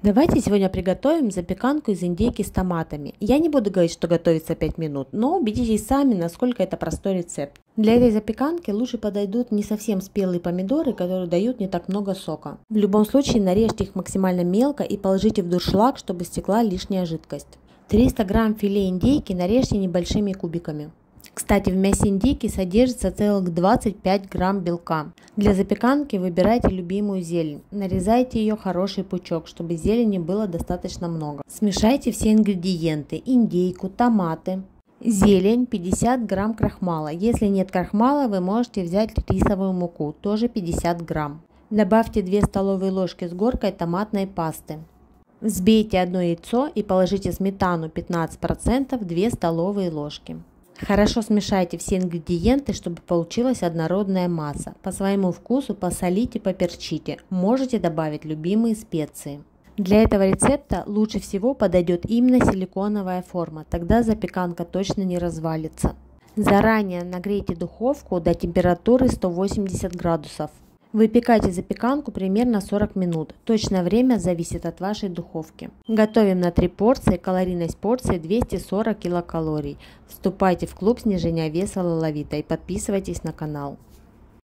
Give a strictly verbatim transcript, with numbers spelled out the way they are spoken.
Давайте сегодня приготовим запеканку из индейки с томатами. Я не буду говорить, что готовится пять минут, но убедитесь сами, насколько это простой рецепт. Для этой запеканки лучше подойдут не совсем спелые помидоры, которые дают не так много сока. В любом случае нарежьте их максимально мелко и положите в дуршлаг, чтобы стекла лишняя жидкость. триста грамм филе индейки нарежьте небольшими кубиками. Кстати, в мясе индейки содержится целых двадцать пять грамм белка. Для запеканки выбирайте любимую зелень. Нарезайте ее хороший пучок, чтобы зелени было достаточно много. Смешайте все ингредиенты: индейку, томаты, зелень, пятьдесят грамм крахмала. Если нет крахмала, вы можете взять рисовую муку, тоже пятьдесят грамм. Добавьте две столовые ложки с горкой томатной пасты. Взбейте одно яйцо и положите сметану пятнадцать процентов, две столовые ложки. Хорошо смешайте все ингредиенты, чтобы получилась однородная масса. По своему вкусу посолите, поперчите. Можете добавить любимые специи. Для этого рецепта лучше всего подойдет именно силиконовая форма, тогда запеканка точно не развалится. Заранее нагрейте духовку до температуры сто восемьдесят градусов. Выпекайте запеканку примерно сорок минут. Точное время зависит от вашей духовки. Готовим на три порции, калорийность порции двести сорок килокалорий. Вступайте в клуб снижения веса Лоловита и подписывайтесь на канал.